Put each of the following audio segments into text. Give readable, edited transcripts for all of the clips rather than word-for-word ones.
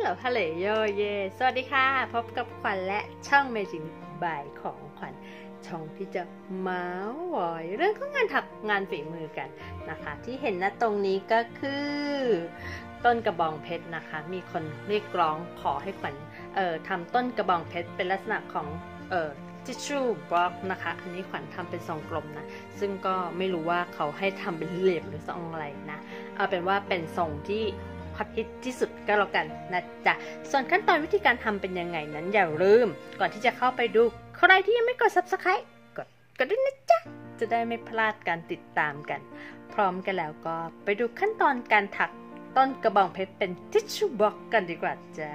ฮัลโหลโยเยสวัสดีค่ะพบกับขวัญและช่องเมจิงบ่ายของขวัญช่องที่จะเมาส์วอยเรื่องของงานถักงานฝีมือกันนะคะที่เห็นนะตรงนี้ก็คือต้นกระบองเพชรนะคะมีคนเรียกร้องขอให้ขวัญทำต้นกระบองเพชรเป็นลักษณะของทิชชู่บล็อกนะคะอันนี้ขวัญทำเป็นทรงกลมนะซึ่งก็ไม่รู้ว่าเขาให้ทำเป็นเหลี่ยมหรือทรงอะไรนะเอาเป็นว่าเป็นทรงที่ฮอตฮิตที่สุดก็แล้วกันนะจ๊ะส่วนขั้นตอนวิธีการทำเป็นยังไงนั้นอย่าลืมก่อนที่จะเข้าไปดูใครที่ยังไม่กด Subscribe กดด้วยนะจ๊ะจะได้ไม่พลาดการติดตามกันพร้อมกันแล้วก็ไปดูขั้นตอนการถักต้นกระบองเพชรเป็นทิชชู่บล็อกกันดีกว่าจ้า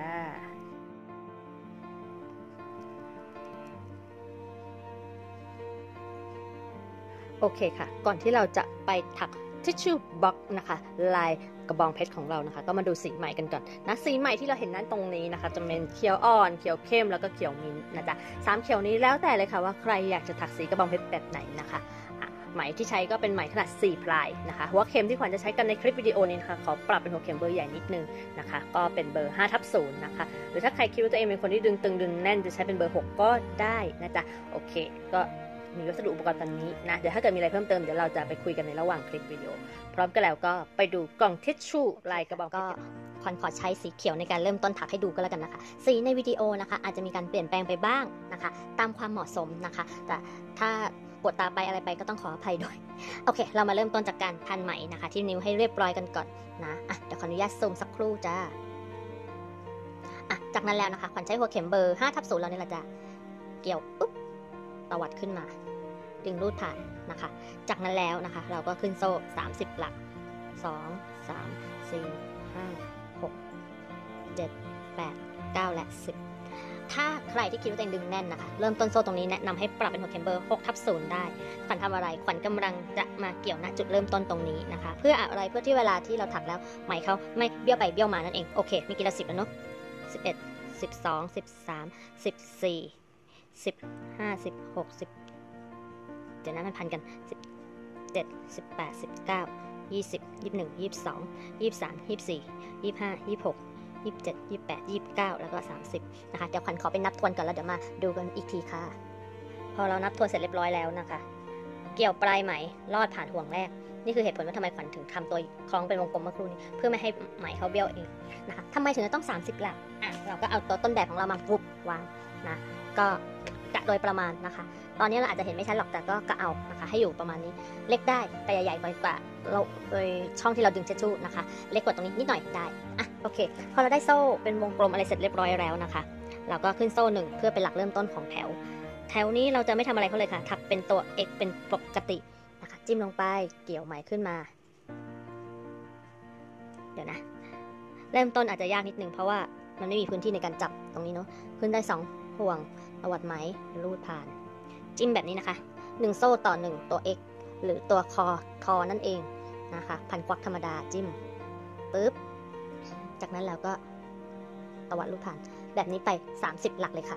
โอเคค่ะก่อนที่เราจะไปถักทิชชู่บล็อกนะคะลายกระบองเพชรของเรานะคะก็มาดูสีใหม่กันก่อนนะสีใหม่ที่เราเห็นนั่นตรงนี้นะคะจะเป็นเขียวอ่อนเขียวเข้มแล้วก็เขียวมิ้นท์นะจ๊ะ3เขียวนี้แล้วแต่เลยค่ะว่าใครอยากจะถักสีกระบองเพชรแบบไหนนะคะไหมที่ใช้ก็เป็นไหมขนาด4 ปลายนะคะหัวเข็มที่ขวัญจะใช้กันในคลิปวิดีโอนี้นะคะขอปรับเป็นหัวเข็มเบอร์ใหญ่นิดนึงนะคะก็เป็นเบอร์5/0นะคะหรือถ้าใครคิดว่าตัวเองเป็นคนที่ดึงตึงดึงแน่นจะใช้เป็นเบอร์6ก็ได้นะจ๊ะโอเคก็มีวัสดุอุปกรณ์ตอนนี้นะเดี๋ยวถ้าเกิดมีอะไรเพิ่มเติมเดี๋ยวเราจะไปคุยกันในระหว่างคลิปวิดีโอพร้อมกันแล้วก็ไปดูกล่องทิชชู่ลายกระบอกก็ขวัญขอใช้สีเขียวในการเริ่มต้นถักให้ดูก็แล้วกันนะคะสีในวิดีโอนะคะอาจจะมีการเปลี่ยนแปลงไปบ้างนะคะตามความเหมาะสมนะคะแต่ถ้าปวดตาไปอะไรไปก็ต้องขออภัยด้วยโอเคเรามาเริ่มต้นจากการพันไหมนะคะที่นิ้วให้เรียบร้อยกันก่อนนะเดี๋ยวขออนุญาตซูมสักครู่จ้าจากนั้นแล้วนะคะขวัญใช้หัวเข็มเบอร์5/0แล้วนี่แหละจ้ะเกี่ยวปุ๊บตวัดขึ้นมาดึงรูดผ่านนะคะจากนั้นแล้วนะคะเราก็ขึ้นโซ่30หลัก2 3 4 5 6 7 8 9และ10ถ้าใครที่คิดว่าตัวเองดึงแน่นนะคะเริ่มต้นโซ่ตรงนี้แนะนำให้ปรับเป็นหัวเข็มเบอร์6/0ได้ขวัญทำอะไรขวัญกำลังจะมาเกี่ยวณจุดเริ่มต้นตรงนี้นะคะเพื่ออะไรเพื่อที่เวลาที่เราถักแล้วไหมเขาไม่เบี้ยวไปเบี้ยวมานั่นเองโอเคมีกี่ละ10แล้วเนาะ11 12 13 14 15 16 เดี๋ยวนะมันพันกัน17 18 19 20 21 22 23 24 25 26 27 28 29แล้วก็30นะคะเดี๋ยวขวัญขอไปนับทวนก่อนแล้วเดี๋ยวมาดูกันอีกทีค่ะพอเรานับทวนเสร็จเรียบร้อยแล้วนะคะเกี่ยวปลายไหมลอดผ่านห่วงแรกนี่คือเหตุผลว่าทำไมขวัญถึงทำตัวคล้องเป็นวงกลมเมื่อครู่นี้เพื่อไม่ให้ไหมเขาเบี้ยวเองนะคะทำไมถึงจะต้อง30หลักเราก็เอาตัวต้นแบบของเรามาวุบวางนะก็กะโดยประมาณนะคะตอนนี้เราอาจจะเห็นไม่ชัดหรอกแต่ก็กะเอานะคะให้อยู่ประมาณนี้เล็กได้แต่ใหญ่ๆกว่าเราโดยช่องที่เราดึงเช็ดชู่นะคะเล็กกว่าตรงนี้นิดหน่อยได้โอเคพอเราได้โซ่เป็นวงกลมอะไรเสร็จเรียบร้อยแล้วนะคะเราก็ขึ้นโซ่1เพื่อเป็นหลักเริ่มต้นของแถวนี้เราจะไม่ทำอะไรเขาเลยค่ะถักเป็นตัว x เป็นปกตินะคะจิ้มลงไปเกี่ยวไหมขึ้นมาเดี๋ยวนะเริ่มต้นอาจจะยากนิดนึงเพราะว่ามันไม่มีพื้นที่ในการจับตรงนี้เนาะขึ้นได้2ห่วงตวัดไหมรูดผ่านจิ้มแบบนี้นะคะ1โซ่ต่อ1ตัว x หรือตัวคอนั่นเองนะคะพันควักธรรมดาจิ้มปึ๊บจากนั้นแล้วก็ตวัดรูดผ่านแบบนี้ไป30หลักเลยค่ะ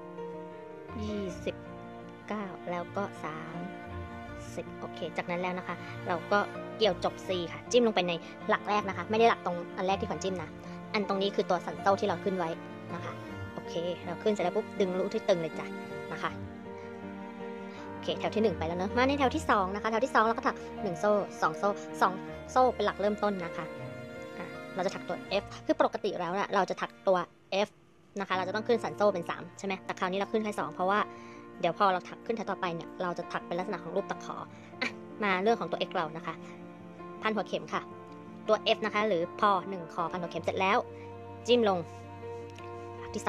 29แล้วก็30โอเคจากนั้นแล้วนะคะเราก็เกี่ยวจบ C ค่ะจิ้มลงไปในหลักแรกนะคะไม่ได้หลักตรงอันแรกที่ขวัญจิ้มนะอันตรงนี้คือตัวสันโซ่ที่เราขึ้นไว้นะคะโอเคเราขึ้นเสร็จแล้วปุ๊บดึงรูดที่ตึงเลยจ้ะนะคะโอเคแถวที่1ไปแล้วเนอะมาในแถวที่2นะคะแถวที่2เราก็ถัก1โซ่2โซ่2โซ่เป็นหลักเริ่มต้นนะคะเราจะถักตัว F คือปกติแล้วนะเราจะถักตัว F นะคะเราจะต้องขึ้นสันโซ่เป็น3ใช่ไหมแต่คราวนี้เราขึ้นแค่2เพราะว่าเดี๋ยวพอเราถักขึ้นแถวต่อไปเนี่ยเราจะถักเป็นลักษณะของรูปตะขอมาเรื่องของตัว X เรานะคะพันหัวเข็มค่ะตัว F นะคะหรือพอ1คอพันหัวเข็มเสร็จแล้วจิ้มลงหลักที่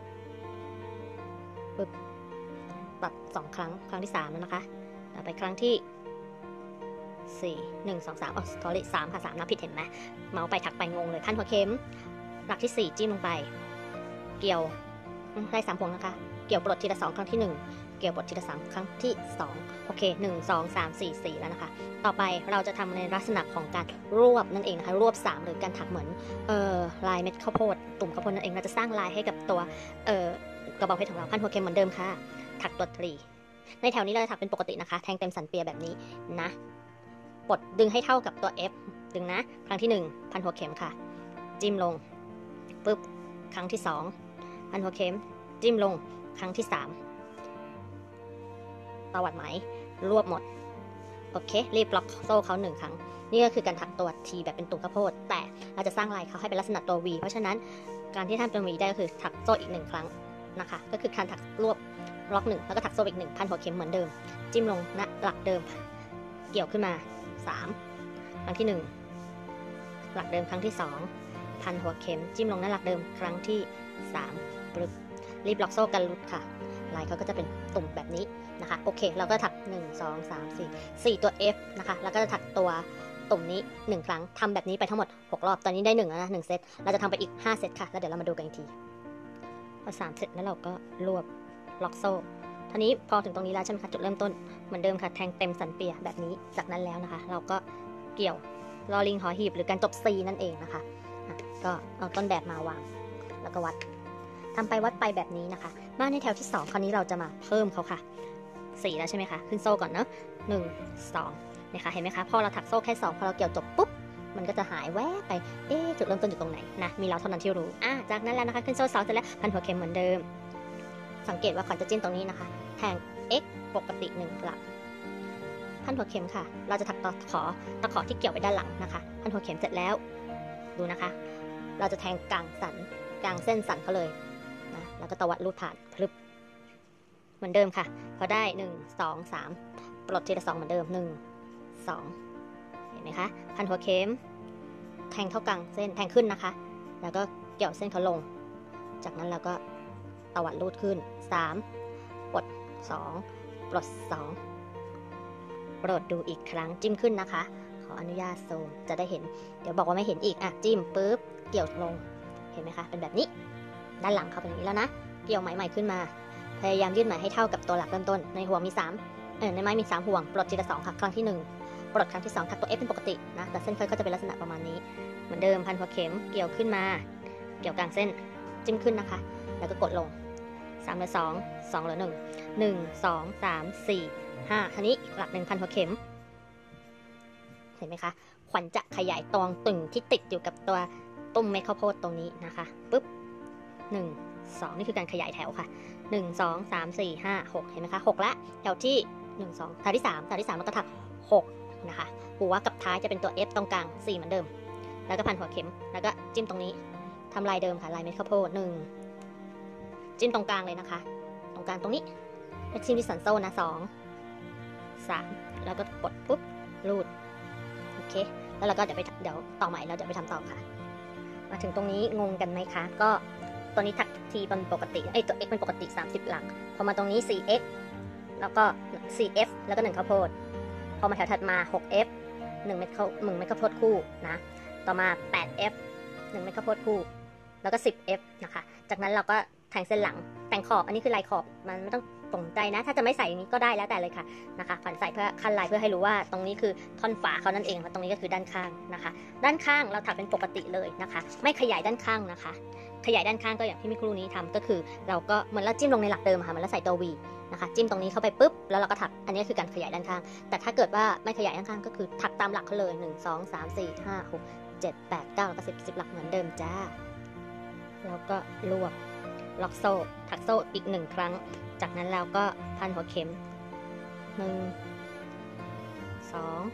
2ปึ๊บตัด2ครั้งครั้งที่3แล้วนะคะต่อไปครั้งที่4 1 2 3สอรี่3ค่ะ3นับผิดเห็นไหมเมาส์ไปถักไปงงเลยพันหัวเข็มหลักที่4จิ้มลงไปเกี่ยวได้3ห่วงนะคะเกี่ยวปลดทีละ2ครั้งที่1เกี่ยวปลดทีละ3ครั้งที่2โอเค1 2 3 4 4แล้วนะคะต่อไปเราจะทำในลักษณะของการรวบนั่นเองนะคะรวบ3หรือการถักเหมือนลายเม็ดข้าวโพดตุ่มข้าวโพดนั่นเองเราจะสร้างลายให้กับตัวกระบอกเพชรของเราพันหัวเข็มเหมือนเดิมค่ะถักตัวทรีในแถวนี้เราจะถักเป็นปกตินะคะแทงเต็มสันเปียแบบนี้นะปลดดึงให้เท่ากับตัว F ดึงนะครั้งที่1พันหัวเข็มค่ะจิ้มลงปึ๊บครั้งที่2พันหัวเข็มจิ้มลงครั้งที่3ตวัดไหมรวบหมดโอเครีบล็อกโซ่เขา1ครั้งนี่ก็คือการถักตัว T แบบเป็นตุ่มข้าวโพดแต่เราจะสร้างลายเขาให้เป็นลักษณะตัว V เพราะฉะนั้นการที่ทำตัว V ได้ก็คือถักโซ่อีก1ครั้งนะคะก็คือการถักรวบล็อก1แล้วก็ถักโซ่อีก1พันหัวเข็มเหมือนเดิมจิ้มลงณหลักเดิมเกี่ยวขึ้นมา3ครั้งที่1หลักเดิมครั้งที่2พันหัวเข็มจิ้มลงณหลักเดิมครั้งที่3ปรึบรีบล็อกโซ่กันรุดค่ะลายเขาก็จะเป็นตุ่มแบบนี้นะคะโอเคเราก็ถัก1 2 3 4 4ตัว F นะคะแล้วก็จะถักตัวตุ่มนี้1ครั้งทำแบบนี้ไปทั้งหมด6รอบตอนนี้ได้1แล้วนะ1เซตเราจะทำไปอีก5เซตค่ะแล้วเดี๋ยวเรามาดูกันอีกทีพอ3เซตแล้วเราก็รวบล็อกโซ่ทีนี้พอถึงตรงนี้แล้วใช่ไหมคะจุดเริ่มต้นเหมือนเดิมค่ะแทงเต็มสันเปียแบบนี้จากนั้นแล้วนะคะเราก็เกี่ยวลอลิงหอหีบหรือการจบ C นั่นเองนะคะก็เอาต้นแบบมาวางแล้วก็วัดทำไปวัดไปแบบนี้นะคะมาในแถวที่2คราวนี้เราจะมาเพิ่มเขาค่ะ4แล้วใช่ไหมคะขึ้นโซ่ก่อนเนาะ1 2นะคะเห็นไหมคะพอเราถักโซ่แค่2พอเราเกี่ยวจบปุ๊บมันก็จะหายแวบไปจุดเริ่มต้นอยู่ตรงไหนนะมีเราเท่านั้นที่รู้จากนั้นแล้วนะคะขึ้นโซ่2เสร็จแล้วพันหัวเข็มเหมือนเดิมสังเกตว่าขวัญจะจิ้มตรงนี้นะคะแทง x ปกติ1หลักพันหัวเข็มค่ะเราจะถักตะขอที่เกี่ยวไปด้านหลังนะคะพันหัวเข็มเสร็จแล้วดูนะคะเราจะแทงกลางเส้นสันเขาเลยนะแล้วก็ตวัดรูดผ่านพลึบเหมือนเดิมค่ะพอได้1 2 3ปลดทีละ2เหมือนเดิม1 2เห็นไหมคะพันหัวเข็มแทงเข้ากลางเส้นแทงขึ้นนะคะแล้วก็เกี่ยวเส้นเขาลงจากนั้นเราก็ตวัดรูดขึ้น3ปลด2ปลด2ปลดดูอีกครั้งจิ้มขึ้นนะคะขออนุญาตซูมจะได้เห็นเดี๋ยวบอกว่าไม่เห็นอีกจิ้มปุ๊บเกี่ยวลงเห็นไหมคะเป็นแบบนี้ด้านหลังเขาเป็นอย่างนี้แล้วนะเกี่ยวไหมใหม่ขึ้นมาพยายามยืดไหมให้เท่ากับตัวหลักเริ่มต้นในห่วงมีในไม้มี3ห่วงปลดทีละ2ค่ะครั้งที่1ปลดครั้งที่2ถักตัว F เป็นปกตินะแต่เส้นก็จะเป็นลักษณะประมาณนี้เหมือนเดิมพันหัวเข็มเกี่ยวขึ้นมาเกี่ยวกลางเส้นจิ้มขึ้นนะคะแล้วก็กดลง3เหลือ2 2เหลือ1 1 2 3 4 5ทีนี้หลัก1พันหัวเข็มเห็นไหมคะขวัญจะขยายตองตึงที่ติดอยู่กับตัวตุ้มเม็ดข้าวโพดตรงนี้นะคะปุ๊บ1 2นี่คือการขยายแถวค่ะ1 2 3 4 5 6เห็นไหมคะ6ละแถวที่1 2แถวที่3แล้วก็ถัก6นะคะหัวกับท้ายจะเป็นตัว F ตรงกลาง4เหมือนเดิมแล้วก็พันหัวเข็มแล้วก็จิ้มตรงนี้ทำลายเดิมค่ะลายเม็ดข้าวโพด1จิ้มตรงกลางเลยนะคะตรงกลางตรงนี้แล้วจิ้มที่สันโซ่นะ2 3แล้วก็กดปุ๊บรูดโอเคแล้วเราก็เดี๋ยวต่อใหม่แล้วเดี๋ยวไปทำต่อค่ะมาถึงตรงนี้งงกันไหมคะก็ตัวนี้ถัก T เป็นปกติตัว X เป็นปกติ30หลักพอมาตรงนี้ 4x แล้วก็ 4f แล้วก็1ข้าวโพดพอมาแถวถัดมา 6f 1 เม็ดข้าวโพดคู่นะต่อมา 8f 1 เม็ดข้าวโพดคู่แล้วก็ 10f นะคะจากนั้นเราก็แทงเส้นหลังแต่งขอบอันนี้คือลายขอบมันไม่ต้องตรงใจนะถ้าจะไม่ใส่อย่างนี้ก็ได้แล้วแต่เลยค่ะนะคะขวัญใส่เพื่อคันลายเพื่อให้รู้ว่าตรงนี้คือท่อนฝาเขานั่นเองแล้วตรงนี้ก็คือด้านข้างนะคะด้านข้างเราถักเป็นปกติเลยนะคะไม่ขยายด้านข้างนะคะขยายด้านข้างก็อย่างที่มิครูนี้ทำก็คือเราก็เหมือนเราจิ้มลงในหลักเดิมค่ะเหมือนเราใส่ตัว V นะคะจิ้มตรงนี้เข้าไปปุ๊บแล้วเราก็ถักอันนี้คือการขยายด้านข้างแต่ถ้าเกิดว่าไม่ขยายด้านข้างก็คือถักตามหลักเขาเลย1 2 3 4 5 6 7 8 9แล้วก็10หลักเหมือนเดิมจ้าแล้วก็รวบล็อกโซ่ถักโซ่อีก1ครั้งจากนั้นเราก็พันหัวเข็ม1 2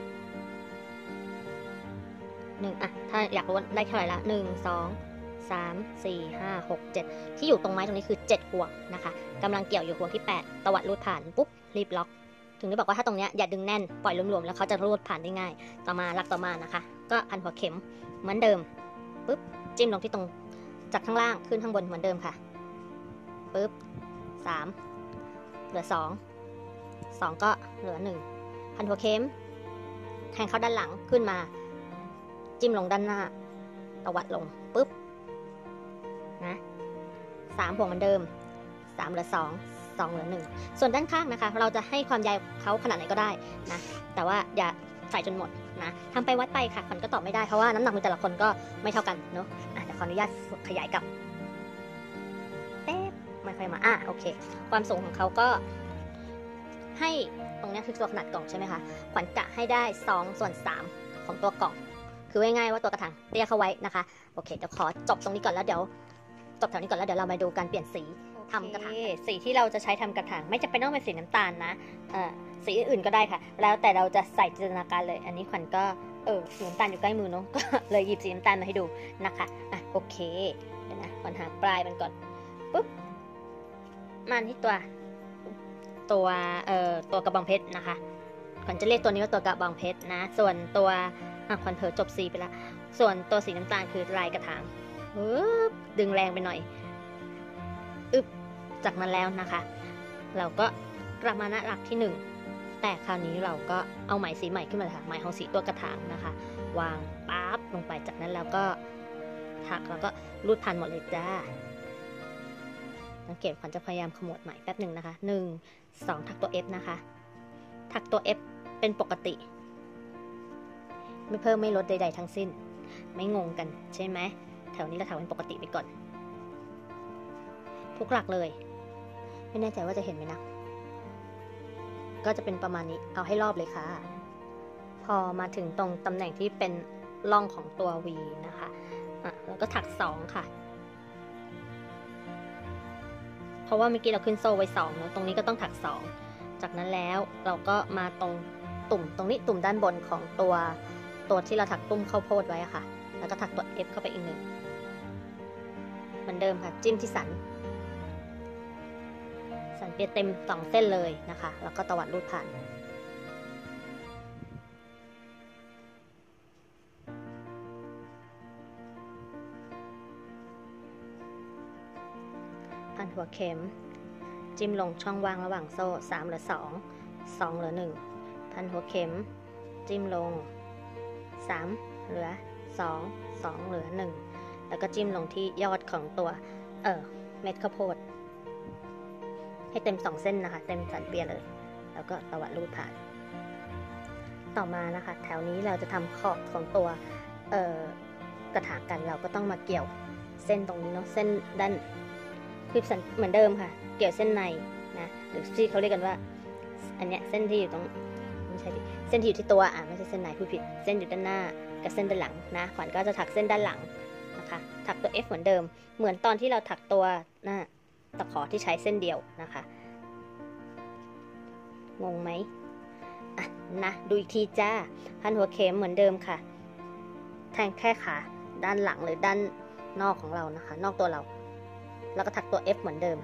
1ถ้าอยากรู้ได้เท่าไหร่ละ1 2 3 4 5 6 7ที่อยู่ตรงไม้ตรงนี้คือ7ห่วงนะคะกำลังเกี่ยวอยู่ห่วงที่8ตวัดรูดผ่านปุ๊บรีบล็อกถึงได้บอกว่าถ้าตรงเนี้ยอย่าดึงแน่นปล่อยรวมๆแล้วเขาจะรูดผ่านได้ง่ายต่อมาหลักต่อมานะคะก็พันหัวเข็มเหมือนเดิมปุ๊บจิ้มลงที่ตรงจากข้างล่างขึ้นข้างบนเหมือนเดิมค่ะปุ๊บ3เหลือ2ก็เหลือ1พันหัวเข็มแทงเข้าด้านหลังขึ้นมาจิ้มลงด้านหน้าตวัดลงปุ๊บนะ3ห่วงเหมือนเดิม3เหลือ2เหลือ1ส่วนด้านข้างนะคะเราจะให้ความยาวเขาขนาดไหนก็ได้นะแต่ว่าอย่าใส่จนหมดนะทำไปวัดไปค่ะคนก็ตอบไม่ได้เพราะว่าน้ำหนักมือแต่ละคนก็ไม่เท่ากันเนาะเดี๋ยวขออนุญาตขยายกับไม่ค่อยมาโอเคความสูงของเขาก็ให้ตรงนี้คือตัวขนาดกล่องใช่ไหมคะขวัญกะให้ได้2/3ของตัวกล่องคือง่ายๆว่าตัวกระถางเตี้ยเข้าไว้นะคะโอเคเดี๋ยวขอจบตรงนี้ก่อนแล้วเดี๋ยวจบแถวนี้ก่อนแล้วเดี๋ยวเรามาดูการเปลี่ยนสีทำกระถางสีที่เราจะใช้ทำกระถางไม่จำเป็นต้องเป็นสีน้ำตาลนะสีอื่นๆก็ได้ค่ะแล้วแต่เราจะใส่จินตนาการเลยอันนี้ขวัญก็สีน้ำตาลอยู่ใกล้มือเนาะก็เลยหยิบสีน้ำตาลมาให้ดูนะคะโอเคเดี๋ยวนะขวัญหาปลายมันก่อนปุ๊บมาที่ตัวกระบองเพชรนะคะขวัญจะเรียกตัวนี้ว่าตัวกระบองเพชรนะส่วนตัวขวัญเผลอจบสีไปแล้วส่วนตัวสีน้ำตาลคือลายกระถางดึงแรงไปหน่อยจากนั้นแล้วนะคะเราก็กลับมาณหลักที่ 1แต่คราวนี้เราก็เอาไหมสีใหม่ขึ้นมาค่ะไหมของสีตัวกระถางนะคะวางปั๊บลงไปจากนั้นแล้วก็ถักแล้วก็รูดพันหมดเลยจ้าสังเกตขวัญจะพยายามขมวดไหมแป๊บหนึ่งนะคะ1 2ถักตัว F นะคะถักตัว F เป็นปกติไม่เพิ่มไม่ลดใดๆทั้งสิ้นไม่งงกันใช่ไหมแถวนี้เราถักเป็นปกติไปก่อนทุกหลักเลยไม่แน่ใจว่าจะเห็นไหมนะก็จะเป็นประมาณนี้เอาให้รอบเลยค่ะพอมาถึงตรงตำแหน่งที่เป็นร่องของตัว V นะคะแล้วก็ถัก2ค่ะเพราะว่าเมื่อกี้เราขึ้นโซ่ไว้2เนอะตรงนี้ก็ต้องถัก2จากนั้นแล้วเราก็มาตรงตุ่มตรงนี้ตุ่มด้านบนของตัวที่เราถักตุ้มข้าวโพดไว้ค่ะแล้วก็ถักตัว F เข้าไปอีก1เหมือนเดิมค่ะจิ้มที่สันเปียเต็ม2เส้นเลยนะคะแล้วก็ตวัดรูดผ่านพันหัวเข็มจิ้มลงช่องว่างระหว่างโซ่3เหลือ2 2เหลือ1พันหัวเข็มจิ้มลง3เหลือ2 2เหลือ1แล้วก็จิ้มลงที่ยอดของตัวเม็ดข้าวโพดให้เต็ม2เส้นนะคะเต็มสันเปียเลยแล้วก็ตวัดรูดผ่านต่อมานะคะแถวนี้เราจะทำขอบของตัวกระถางกันเราก็ต้องมาเกี่ยวเส้นตรงนี้เนาะเส้นด้านคือเหมือนเดิมค่ะเกี่ยวเส้นในนะหรือที่เขาเรียกกันว่าอันเนี้ยเส้นที่อยู่ตรงไม่ใช่ดิเส้นที่อยู่ที่ตัวไม่ใช่เส้นในพูดผิดเส้นอยู่ด้านหน้ากับเส้นด้านหลังนะขวัญก็จะถักเส้นด้านหลังนะคะถักตัว F เหมือนเดิมเหมือนตอนที่เราถักตัวหน้าตะขอที่ใช้เส้นเดียวนะคะงงไหมนะดูอีกทีจ้าพันหัวเข็มเหมือนเดิมค่ะแทงแค่ขาด้านหลังหรือด้านนอกของเรานะคะนอกตัวเราแล้วก็ถักตัว F เหมือนเดิม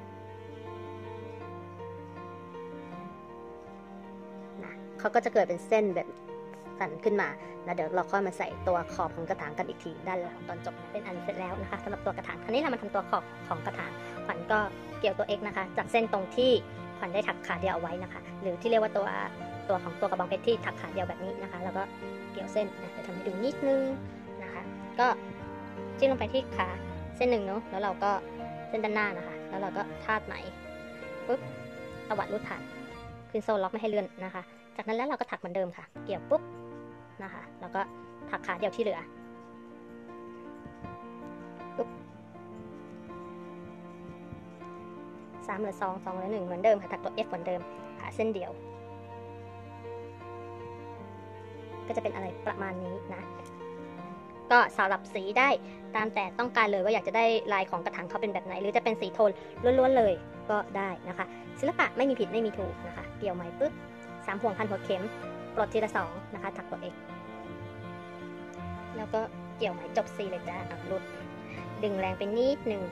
นะเขาก็จะเกิดเป็นเส้นแบบสันขึ้นมาแล้วเดี๋ยวเราค่อยมาใส่ตัวขอบของกระถางกันอีกทีด้านหลังตอนจบเป็นอันเสร็จแล้วนะคะสำหรับตัวกระถางคราวนี้เรามาทำตัวขอบของกระถางขวัญก็เกี่ยวตัว X นะคะจากเส้นตรงที่ขวัญได้ถักขาเดียวเอาไว้นะคะหรือที่เรียกว่าตัวของตัวกระบองเพชรที่ถักขาเดียวแบบนี้นะคะแล้วก็เกี่ยวเส้นจะทำให้ดูนิดนึงนะคะก็จิ้มลงไปที่ขาเส้นหนึ่งเนาะแล้วเราก็เส้นด้านหน้านะคะแล้วเราก็ทาดไหมปุ๊บตวัดรูดผ่านขึ้นโซ่ล็อกไม่ให้เลื่อนนะคะจากนั้นแล้วเราก็ถักเหมือนเดิมค่ะเกี่ยวปุ๊บนะคะแล้วก็ถักขาเดียวที่เหลือปุ๊บ3เหลือ2 2เหลือ1เหมือนเดิมค่ะถักตัว F เหมือนเดิมขาเส้นเดียวก็จะเป็นอะไรประมาณนี้นะก็สลับสีได้ตามแต่ต้องการเลยว่าอยากจะได้ลายของกระถางเขาเป็นแบบไหนหรือจะเป็นสีโทนล้วนๆเลยก็ได้นะคะศิลปะไม่มีผิดไม่มีถูกนะคะเกี่ยวไหมปุ๊บ3ห่วงพันหัวเข็มปลดทีละ2นะคะถักตัว X แล้วก็เกี่ยวไหมจบ4เลยจ้ารุดดึงแรงไปนิดนึง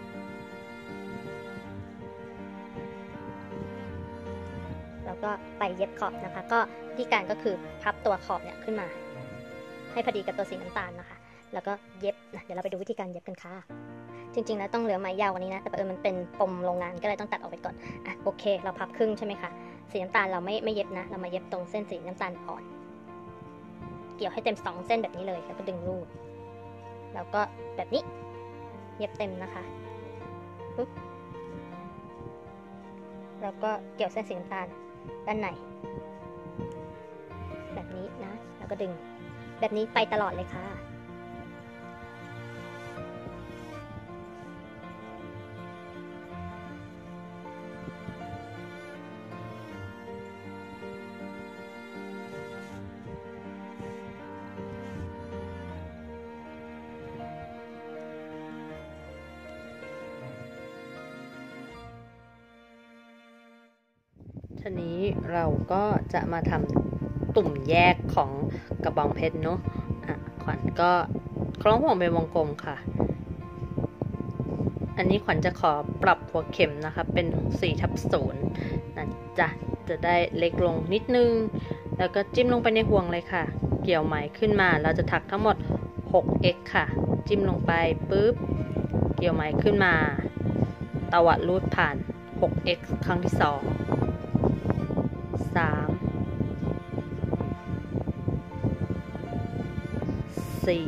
แล้วก็ไปเย็บขอบนะคะก็วิธีการก็คือพับตัวขอบเนี่ยขึ้นมาให้พอดีกับตัวสีน้ำตาลนะคะแล้วก็เย็บเดี๋ยวเราไปดูวิธีการเย็บกันค่ะจริงๆแล้วต้องเหลือไหมยาวกว่านี้นะแต่มันเป็นปมโรงงานก็เลยต้องตัดออกไปก่อนโอเคเราพับครึ่งใช่ไหมคะสีน้ำตาลเราไม่เย็บนะเรามาเย็บตรงเส้นสีน้ำตาลอ่อนเกี่ยวให้เต็ม2เส้นแบบนี้เลยแล้วก็ดึงรูดแล้วก็แบบนี้เย็บเต็มนะคะปุ๊บแล้วก็เกี่ยวเส้นสีน้ำตาลด้านในแบบนี้นะแล้วก็ดึงแบบนี้ไปตลอดเลยค่ะ พทีนี้เราก็จะมาทำตุ่มแยกของกระบองเพชรเนาะขวัญก็คล้องห่วงเป็นวงกลมค่ะอันนี้ขวัญจะขอปรับหัวเข็มนะคะเป็น4/0นะจ๊ะจะได้เล็กลงนิดนึงแล้วก็จิ้มลงไปในห่วงเลยค่ะเกี่ยวไหมขึ้นมาเราจะถักทั้งหมด 6x ค่ะจิ้มลงไปปุ๊บเกี่ยวไหมขึ้นมาตวัดรูดผ่าน 6x ครั้งที่2 3 4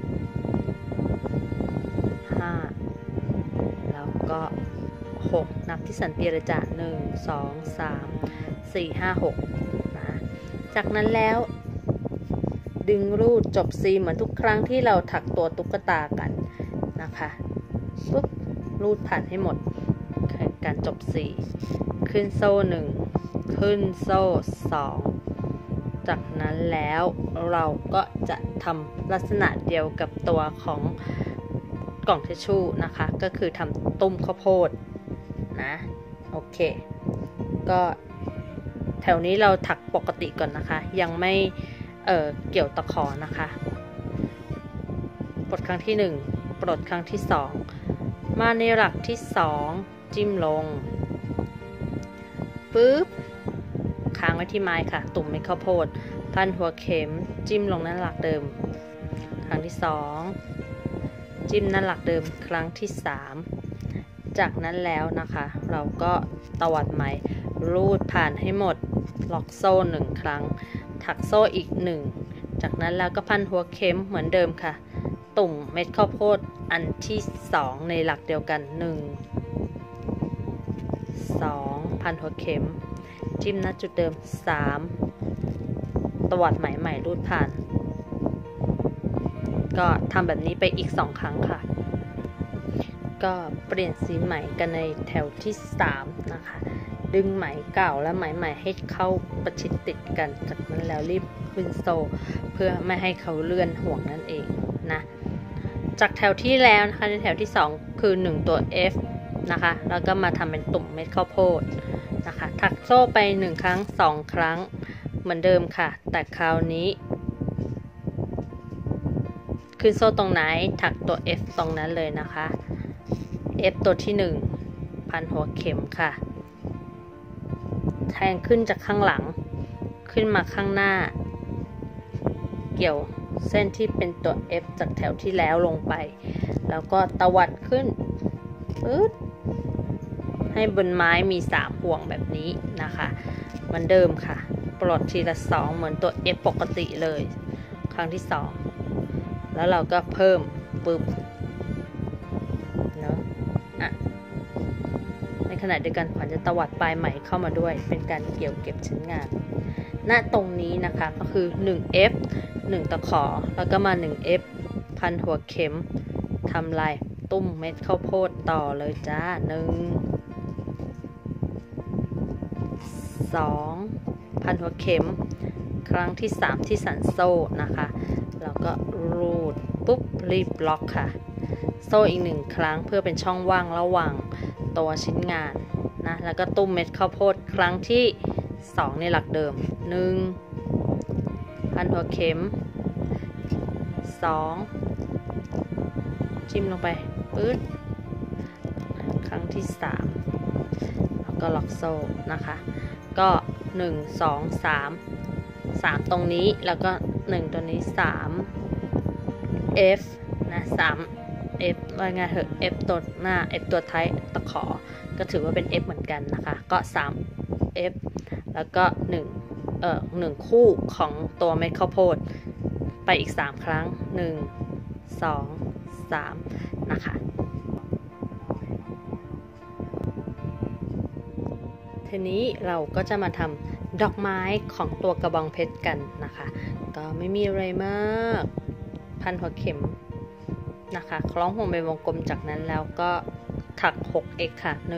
5แล้วก็6นับที่สันเปียเลยจ้ะ1 2 3 4 5 6นะจากนั้นแล้วดึงรูดจบซีเหมือนทุกครั้งที่เราถักตัวตุ๊กตากันนะคะปุ๊บรูดผ่านให้หมดการจบซีขึ้นโซ่1ขึ้นโซ่2จากนั้นแล้วเราก็จะทำลักษณะเดียวกับตัวของกล่องทิชชู่นะคะก็คือทำตุ้มข้าวโพดนะโอเคก็แถวนี้เราถักปกติก่อนนะคะยังไม่เกี่ยวตะขอนะคะปลดครั้งที่1ปลดครั้งที่2มาในหลักที่2จิ้มลงปึ๊บค้างไว้ที่ไม้ค่ะตุ่มเม็ดข้าวโพดพันหัวเข็มจิ้มลงหน้าหลักเดิมครั้งที่2จิ้มหน้าหลักเดิมครั้งที่3จากนั้นแล้วนะคะเราก็ตวัดไหมรูดผ่านให้หมดล็อกโซ่1ครั้งถักโซ่อีก1จากนั้นแล้วก็พันหัวเข็มเหมือนเดิมค่ะตุ่มเม็ดข้าวโพดอันที่2ในหลักเดียวกัน1 2พันหัวเข็มจิ้มณจุดเดิม3ตวัดไหมใหม่รูดผ่านก็ทำแบบนี้ไปอีก2ครั้งค่ะก็เปลี่ยนสีไหมกันในแถวที่3นะคะดึงไหมเก่าและไหมใหม่ให้เข้าประชิดติดกันจากนั้นแล้วรีบขึ้นโซ่เพื่อไม่ให้เขาเลื่อนห่วงนั่นเองนะจากแถวที่แล้วนะคะในแถวที่2คือ1ตัว F นะคะแล้วก็มาทำเป็นตุ่มเม็ดข้าวโพดนะคะถักโซ่ไป1ครั้ง2ครั้งเหมือนเดิมค่ะแต่คราวนี้ขึ้นโซ่ตรงไหนถักตัว F ตรงนั้นเลยนะคะ F ตัวที่1พันหัวเข็มค่ะแทงขึ้นจากข้างหลังขึ้นมาข้างหน้าเกี่ยวเส้นที่เป็นตัว F จากแถวที่แล้วลงไปแล้วก็ตวัดขึ้นปึ๊ดให้บนไม้มี3ห่วงแบบนี้นะคะเหมือนเดิมค่ะปลดทีละ2เหมือนตัว F ปกติเลยครั้งที่2แล้วเราก็เพิ่มปึ๊บเนาะในขณะเดียวกันขวัญจะตวัดปลายไหมเข้ามาด้วยเป็นการเกี่ยวเก็บชิ้นงานณตรงนี้นะคะก็คือ 1F 1 ตะขอแล้วก็มา 1F พันหัวเข็มทำลายตุ้มเม็ดข้าวโพดต่อเลยจ้า2พันหัวเข็มครั้งที่3ที่สันโซ่นะคะแล้วก็รูดปุ๊บรีบล็อกค่ะโซ่อีก1ครั้งเพื่อเป็นช่องว่างระหว่างตัวชิ้นงานนะแล้วก็ตุ้มเม็ดข้าวโพดครั้งที่2ในหลักเดิม1พันหัวเข็ม2จิ้มลงไปปึ๊ดครั้งที่3แล้วก็ล็อกโซ่นะคะก็1 2 3ตรงนี้แล้วก็1ตัวนี้3 F นะ3 F ว่าไงเถอะ F ตัวหน้า F ตัวท้ายตะขอก็ถือว่าเป็น F เหมือนกันนะคะก็3 F แล้วก็1คู่ของตัวเม็ดข้าวโพดไปอีก3ครั้ง1 2 3นะคะทีนี้เราก็จะมาทำดอกไม้ของตัวกระบองเพชรกันนะคะก็ไม่มีอะไรมากพันหัวเข็มนะคะคล้องห่วงเป็นวงกลมจากนั้นแล้วก็ถัก 6x ค่ะ1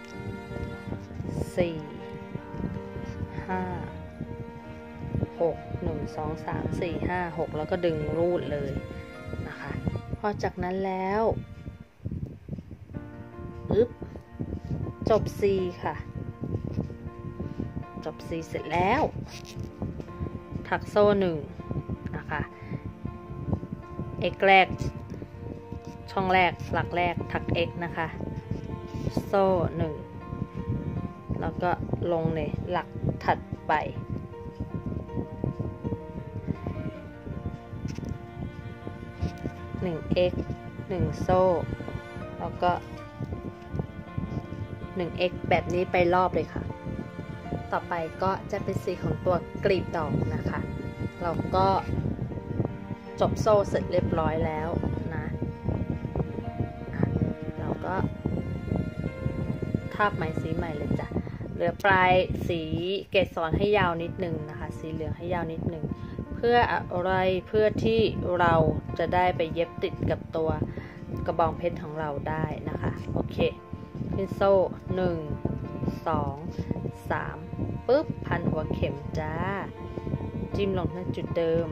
2 3 4 5 6 1 2 3 4 5 6แล้วก็ดึงรูดเลยนะคะพอจากนั้นแล้วจบ C ค่ะจบ C เสร็จแล้วถักโซ่1นะคะ x แรกช่องแรกหลักแรกถัก x นะคะโซ่1แล้วก็ลงในหลักถัดไป1x 1โซ่แล้วก็1x แบบนี้ไปรอบเลยค่ะต่อไปก็จะเป็นสีของตัวกลีบดอกนะคะเราก็จบโซ่เสร็จเรียบร้อยแล้วนะเราก็ทาบไหมสีใหม่เลยจ้ะเหลือปลายสีเกสรให้ยาวนิดนึงนะคะสีเหลืองให้ยาวนิดนึงเพื่ออะไรเพื่อที่เราจะได้ไปเย็บติดกับตัวกระบองเพชรของเราได้นะคะโอเคขึ้นโซ่1 2 3ปึ๊บพันหัวเข็มจ้าจิ้มลงที่จุดเดิม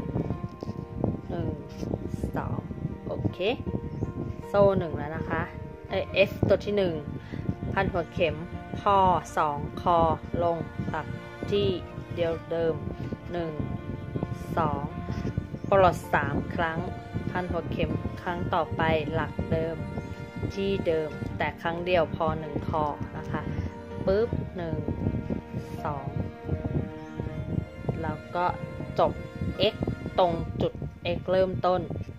1 2โอเคโซ่1แล้วนะคะF ตัวที่1พันหัวเข็มพอ2คอลงหลักที่เดียวเดิม1 2ปลด3ครั้งพันหัวเข็มครั้งต่อไปหลักเดิมที่เดิมแต่ครั้งเดียวพอ1คอนะคะปึ๊บ1 2แล้วก็จบ x ตรงจุด x เริ่มต้น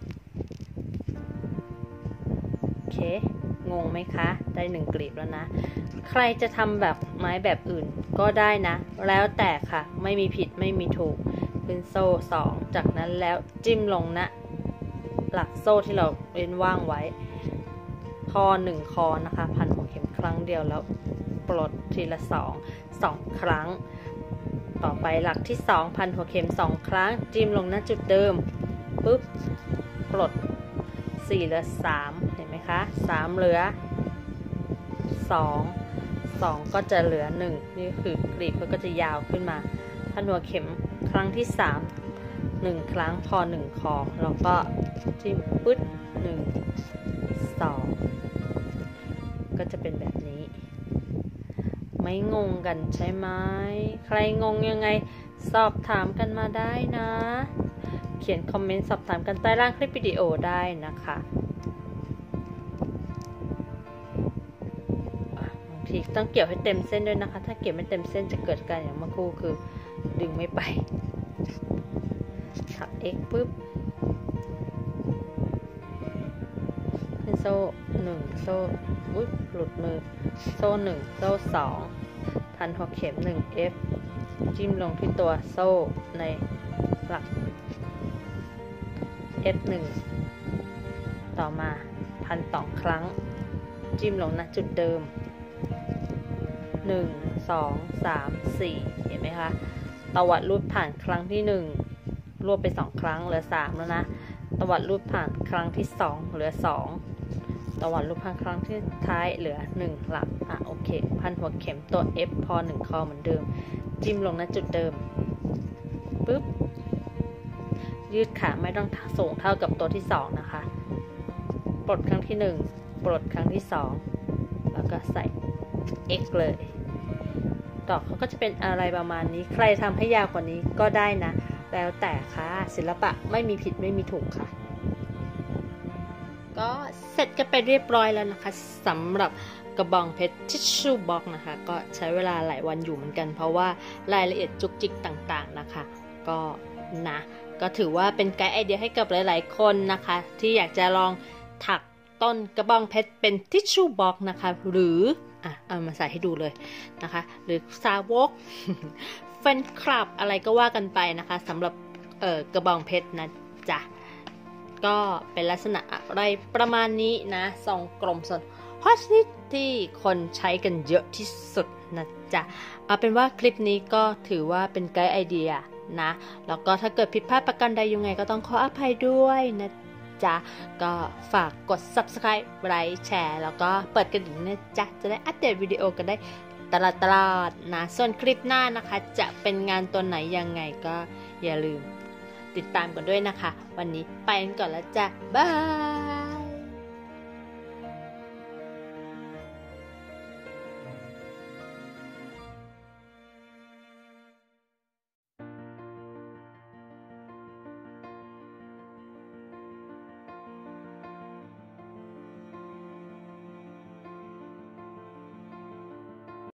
โอเคงงไหมคะได้1กลีบแล้วนะใครจะทำแบบไม้แบบอื่นก็ได้นะแล้วแต่ค่ะไม่มีผิดไม่มีถูกขึ้นโซ่2จากนั้นแล้วจิ้มลงนะหลักโซ่ที่เราเว้นว่างไว้พอ1คอนะคะพันหัวเข็มครั้งเดียวแล้วปลดทีละ2 ครั้งต่อไปหลักที่2พันหัวเข็ม2ครั้งจิ้มลงณจุดเดิมปุ๊บปลด4เหลือ3เห็นไหมคะ3เหลือ2ก็จะเหลือ1นี่คือกลีบก็จะยาวขึ้นมาพันหัวเข็มครั้งที่3 1ครั้งพอ1คอแล้วก็จิ้มปึ๊ด1 2ก็จะเป็นแบบนี้ไม่งงกันใช่ไหมใครงงยังไงสอบถามกันมาได้นะเขียนคอมเมนต์สอบถามกันใต้ล่างคลิปวิดีโอได้นะคะบางทีต้องเกี่ยวให้เต็มเส้นด้วยนะคะถ้าเกี่ยวไม่เต็มเส้นจะเกิดการอย่างเมื่อครู่คือดึงไม่ไปถัก x ปุ๊บขึ้นโซ่1โซ่อุ๊ยหลุดมือโซ่1โซ่2พันหัวเข็ม1 f จิ้มลงที่ตัวโซ่ในหลัก f 1ต่อมาพัน2ครั้งจิ้มลงณจุดเดิม1 2 3 4เห็นไหมคะตวัดรูดผ่านครั้งที่1รวบไป2ครั้งเหลือ3แล้วนะตวัดรูดผ่านครั้งที่2เหลือ2ตวัดรูดผ่านครั้งที่ท้ายเหลือ1หลักโอเคพันหัวเข็มตัว F พอ1คอเหมือนเดิมจิ้มลงณจุดเดิมปึ๊บยืดขาไม่ต้องสูงเท่ากับตัวที่2นะคะปลดครั้งที่1ปลดครั้งที่2แล้วก็ใส่ X เลยดอกเขาก็จะเป็นอะไรประมาณนี้ใครทำให้ยาวกว่านี้ก็ได้นะแล้วแต่ค่ะศิลปะไม่มีผิดไม่มีถูกค่ะก็เสร็จกันไปเรียบร้อยแล้วนะคะสำหรับกระบองเพชรทิชชู่บ็อกนะคะก็ใช้เวลาหลายวันอยู่เหมือนกันเพราะว่ารายละเอียดจุกจิกต่างๆนะคะก็นะก็ถือว่าเป็นไกด์ไอเดียให้กับหลายๆคนนะคะที่อยากจะลองถักต้นกระบองเพชรเป็นทิชชู่บ็อกนะคะหรือเอามาใส่ให้ดูเลยนะคะหรือสาวกแฟนคลับอะไรก็ว่ากันไปนะคะสำหรับกระบองเพชรนะจ๊ะก็เป็นลักษณะอะไรประมาณนี้นะทรงกลมสดฮอตฮิตที่คนใช้กันเยอะที่สุดนะจ๊ะเอาเป็นว่าคลิปนี้ก็ถือว่าเป็นไกด์ไอเดียนะแล้วก็ถ้าเกิดผิดพลาดประการใดยังไงก็ต้องขออภัยด้วยนะจ๊ะก็ฝากกด Subscribe ไลค์แชร์แล้วก็เปิดกระดิ่งนะจ๊ะจะได้อัปเดตวิดีโอกันได้ตลอดนะส่วนคลิปหน้านะคะจะเป็นงานตัวไหนยังไงก็อย่าลืมติดตามกันด้วยนะคะ วันนี้ไปกันก่อนแล้วจ้ะบาย